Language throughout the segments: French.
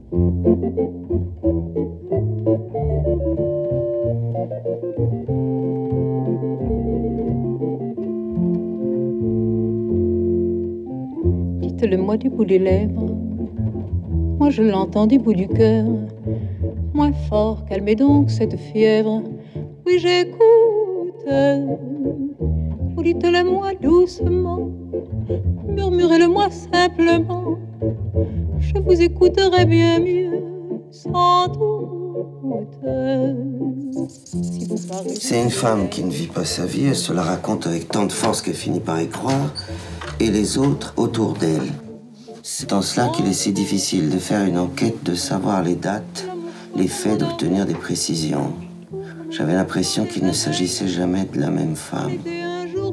Dites-le-moi du bout des lèvres, moi je l'entends du bout du cœur. Moins fort, calmez donc cette fièvre. Oui, j'écoute. Vous dites-le-moi doucement, murmurez-le-moi simplement. Je vous écouterai bien mieux, sans doute. Si vous parlez. C'est une femme qui ne vit pas sa vie, elle se la raconte avec tant de force qu'elle finit par y croire, et les autres autour d'elle. C'est en cela qu'il est si difficile de faire une enquête, de savoir les dates, les faits, d'obtenir des précisions. J'avais l'impression qu'il ne s'agissait jamais de la même femme. Un jour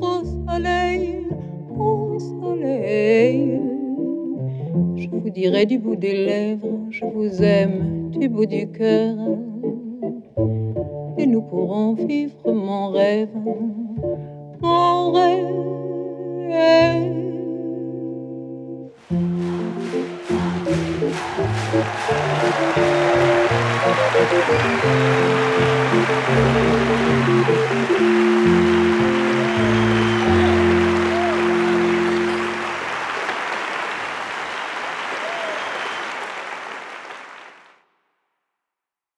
au soleil, je vous dirai du bout des lèvres, je vous aime du bout du cœur, et nous pourrons vivre mon rêve, mon rêve.